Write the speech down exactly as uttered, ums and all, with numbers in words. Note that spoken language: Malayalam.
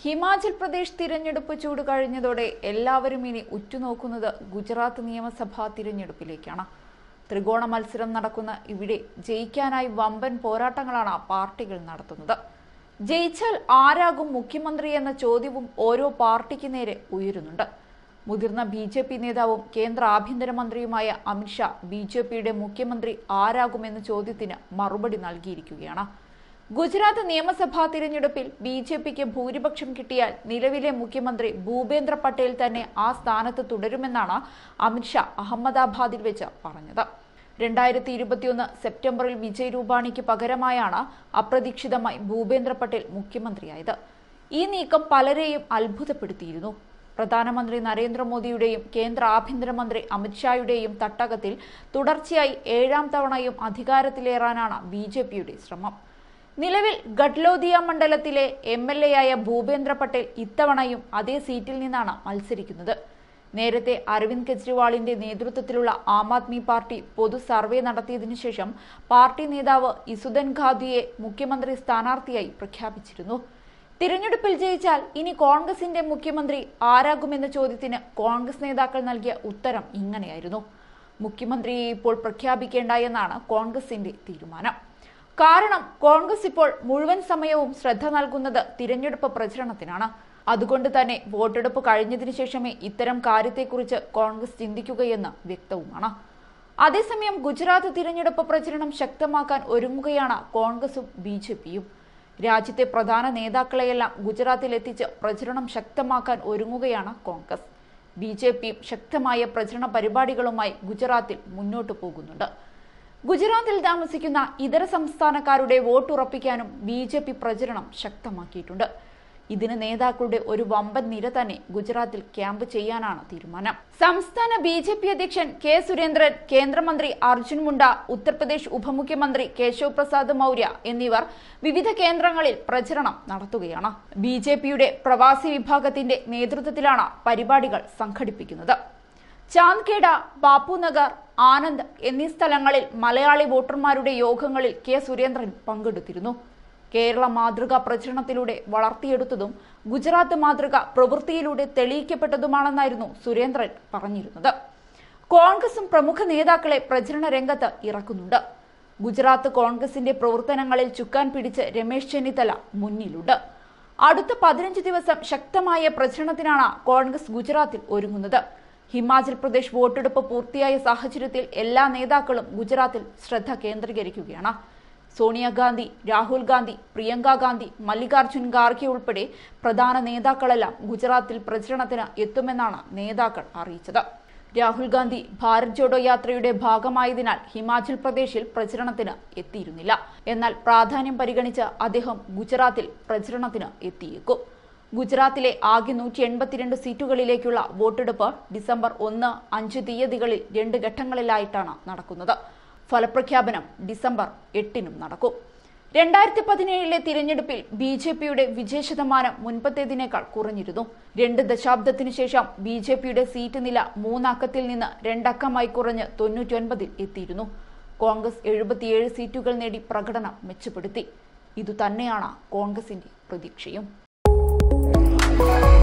ഹിമാചൽ പ്രദേശ് തിരഞ്ഞെടുപ്പ് ചൂട് കഴിഞ്ഞതോടെ എല്ലാവരും ഇനി ഉറ്റുനോക്കുന്നത് ഗുജറാത്ത് നിയമസഭാ തിരഞ്ഞെടുപ്പിലേക്കാണ്. ത്രികോണ മത്സരം നടക്കുന്ന ഇവിടെ ജയിക്കാനായി വമ്പൻ പോരാട്ടങ്ങളാണ് പാർട്ടികൾ നടത്തുന്നത്. ജയിച്ചാൽ ആരാകും മുഖ്യമന്ത്രി എന്ന ചോദ്യവും ഓരോ പാർട്ടിക്ക് നേരെ ഉയരുന്നുണ്ട്. മുതിർന്ന ബി ജെ പി നേതാവും കേന്ദ്ര ആഭ്യന്തരമന്ത്രിയുമായ അമിത് ഷാ ബി ജെ പിയുടെ മുഖ്യമന്ത്രി ആരാകുമെന്ന ചോദ്യത്തിന് മറുപടി നൽകിയിരിക്കുകയാണ്. ഗുജറാത്ത് നിയമസഭാ തിരഞ്ഞെടുപ്പിൽ ബി ജെ പിക്ക് ഭൂരിപക്ഷം കിട്ടിയാൽ നിലവിലെ മുഖ്യമന്ത്രി ഭൂപേന്ദ്ര പട്ടേൽ തന്നെ ആ സ്ഥാനത്ത് തുടരുമെന്നാണ് അമിത് ഷാ അഹമ്മദാബാദിൽ വെച്ച് പറഞ്ഞത്. രണ്ടായിരത്തി ഇരുപത്തിയൊന്ന് സെപ്റ്റംബറിൽ വിജയ് രൂപാണിക്ക് പകരമായാണ് അപ്രതീക്ഷിതമായി ഭൂപേന്ദ്ര പട്ടേൽ മുഖ്യമന്ത്രിയായത്. ഈ നീക്കം പലരെയും അത്ഭുതപ്പെടുത്തിയിരുന്നു. പ്രധാനമന്ത്രി നരേന്ദ്രമോദിയുടെയും കേന്ദ്ര ആഭ്യന്തരമന്ത്രി അമിത് ഷായുടെയും തട്ടകത്തിൽ തുടർച്ചയായി ഏഴാം തവണയും അധികാരത്തിലേറാനാണ് ബി ജെ പിയുടെ ശ്രമം. നിലവിൽ ഗഡ്ലോദിയ മണ്ഡലത്തിലെ എം എൽ എ ആയ ഭൂപേന്ദ്ര പട്ടേൽ ഇത്തവണയും അതേ സീറ്റിൽ നിന്നാണ് മത്സരിക്കുന്നത്. നേരത്തെ അരവിന്ദ് കെജ്രിവാളിന്റെ നേതൃത്വത്തിലുള്ള ആം ആദ്മി പാർട്ടി പൊതു സർവേ നടത്തിയതിനു ശേഷം പാർട്ടി നേതാവ് ഇസുദൻ ഖാദിയെ മുഖ്യമന്ത്രി സ്ഥാനാർത്ഥിയായി പ്രഖ്യാപിച്ചിരുന്നു. തിരഞ്ഞെടുപ്പിൽ ജയിച്ചാൽ ഇനി കോൺഗ്രസിന്റെ മുഖ്യമന്ത്രി ആരാകുമെന്ന ചോദ്യത്തിന് കോൺഗ്രസ് നേതാക്കൾ നൽകിയ ഉത്തരം ഇങ്ങനെയായിരുന്നു: മുഖ്യമന്ത്രിയെ ഇപ്പോൾ പ്രഖ്യാപിക്കേണ്ട എന്നാണ് കോൺഗ്രസിന്റെ തീരുമാനം. കാരണം കോൺഗ്രസ് ഇപ്പോൾ മുഴുവൻ സമയവും ശ്രദ്ധ നൽകുന്നത് തിരഞ്ഞെടുപ്പ് പ്രചരണത്തിനാണ്. അതുകൊണ്ട് തന്നെ വോട്ടെടുപ്പ് കഴിഞ്ഞതിന് ശേഷമേ ഇത്തരം കാര്യത്തെക്കുറിച്ച് കോൺഗ്രസ് ചിന്തിക്കുകയെന്ന് വ്യക്തവുമാണ്. അതേസമയം ഗുജറാത്ത് തിരഞ്ഞെടുപ്പ് പ്രചരണം ശക്തമാക്കാൻ ഒരുങ്ങുകയാണ് കോൺഗ്രസും ബി ജെ പിയും. രാജ്യത്തെ പ്രധാന നേതാക്കളെയെല്ലാം ഗുജറാത്തിൽ എത്തിച്ച് പ്രചരണം ശക്തമാക്കാൻ ഒരുങ്ങുകയാണ് കോൺഗ്രസ്. ബി ജെ പിയും ശക്തമായ പ്രചരണ പരിപാടികളുമായി ഗുജറാത്തിൽ മുന്നോട്ടു പോകുന്നുണ്ട്. ഗുജറാത്തിൽ താമസിക്കുന്ന ഇതര സംസ്ഥാനക്കാരുടെ വോട്ടുറപ്പിക്കാനും ബി ജെ പി പ്രചരണം ശക്തമാക്കിയിട്ടുണ്ട്. ഇതിന് നേതാക്കളുടെ ഒരു വമ്പൻ നിര തന്നെ ഗുജറാത്തിൽ ക്യാമ്പ് ചെയ്യാനാണ് തീരുമാനം. സംസ്ഥാന ബി ജെ പി അധ്യക്ഷൻ കെ സുരേന്ദ്രൻ, കേന്ദ്രമന്ത്രി അർജുൻ മുണ്ട, ഉത്തർപ്രദേശ് ഉപമുഖ്യമന്ത്രി കേശവ് പ്രസാദ് മൗര്യ എന്നിവർ വിവിധ കേന്ദ്രങ്ങളിൽ പ്രചരണം നടത്തുകയാണ്. ബി ജെ പിയുടെ പ്രവാസി വിഭാഗത്തിന്റെ നേതൃത്വത്തിലാണ് പരിപാടികൾ സംഘടിപ്പിക്കുന്നത്. ചാന്ദ്ഖേഡ, ബാപ്പുനഗർ, ആനന്ദ് എന്നീ സ്ഥലങ്ങളിൽ മലയാളി വോട്ടർമാരുടെ യോഗങ്ങളിൽ കെ സുരേന്ദ്രൻ പങ്കെടുത്തിരുന്നു. കേരള മാതൃക പ്രചരണത്തിലൂടെ വളർത്തിയെടുത്തതും ഗുജറാത്ത് മാതൃക പ്രവൃത്തിയിലൂടെ തെളിയിക്കപ്പെട്ടതുമാണെന്നായിരുന്നു സുരേന്ദ്രൻ പറഞ്ഞിരുന്നത്. കോൺഗ്രസും പ്രമുഖ നേതാക്കളെ പ്രചരണ രംഗത്ത് ഇറക്കുന്നുണ്ട്. ഗുജറാത്ത് കോൺഗ്രസിന്റെ പ്രവർത്തനങ്ങളിൽ ചുക്കാൻ പിടിച്ച് രമേശ് ചെന്നിത്തല മുന്നിലുണ്ട്. അടുത്ത പതിനഞ്ച് ദിവസം ശക്തമായ പ്രചരണത്തിനാണ് കോൺഗ്രസ് ഗുജറാത്തിൽ ഒരുങ്ങുന്നത്. ഹിമാചൽ പ്രദേശ് വോട്ടെടുപ്പ് പൂർത്തിയായ സാഹചര്യത്തിൽ എല്ലാ നേതാക്കളും ഗുജറാത്തിൽ ശ്രദ്ധ കേന്ദ്രീകരിക്കുകയാണ്. സോണിയാഗാന്ധി, രാഹുൽ ഗാന്ധി, പ്രിയങ്ക ഗാന്ധി, മല്ലികാർജുൻ ഖാർഗെ ഉൾപ്പെടെ പ്രധാന നേതാക്കളെല്ലാം ഗുജറാത്തിൽ പ്രചരണത്തിന് എത്തുമെന്നാണ് നേതാക്കൾ അറിയിച്ചത്. രാഹുൽ ഗാന്ധി ഭാരത് ജോഡോ യാത്രയുടെ ഭാഗമായതിനാൽ ഹിമാചൽ പ്രദേശിൽ പ്രചരണത്തിന് എത്തിയിരുന്നില്ല. എന്നാൽ പ്രാധാന്യം പരിഗണിച്ച് അദ്ദേഹം ഗുജറാത്തിൽ പ്രചരണത്തിന് എത്തിയേക്കും. ഗുജറാത്തിലെ ആകെ നൂറ്റി എൺപത്തിരണ്ട് സീറ്റുകളിലേക്കുള്ള വോട്ടെടുപ്പ് ഡിസംബർ ഒന്ന്, അഞ്ച് തീയതികളിൽ രണ്ട് ഘട്ടങ്ങളിലായിട്ടാണ് നടക്കുന്നത്. ഫലപ്രഖ്യാപനം ഡിസംബർ എട്ടിനും നടക്കും. രണ്ടായിരത്തി പതിനേഴിലെ തിരഞ്ഞെടുപ്പിൽ ബി ജെ പിയുടെ വിജയ ശതമാനം മുൻപത്തേതിനേക്കാൾ കുറഞ്ഞിരുന്നു. രണ്ട് ദശാബ്ദത്തിനു ശേഷം ബി ജെ പിയുടെ സീറ്റ് നില മൂന്നക്കത്തിൽ നിന്ന് രണ്ടക്കമായി കുറഞ്ഞ് തൊണ്ണൂറ്റി ഒൻപതിൽ എത്തിയിരുന്നു. കോൺഗ്രസ് എഴുപത്തിയേഴ് സീറ്റുകൾ നേടി പ്രകടനം മെച്ചപ്പെടുത്തി. ഇതുതന്നെയാണ് കോൺഗ്രസിന്റെ പ്രതീക്ഷയും.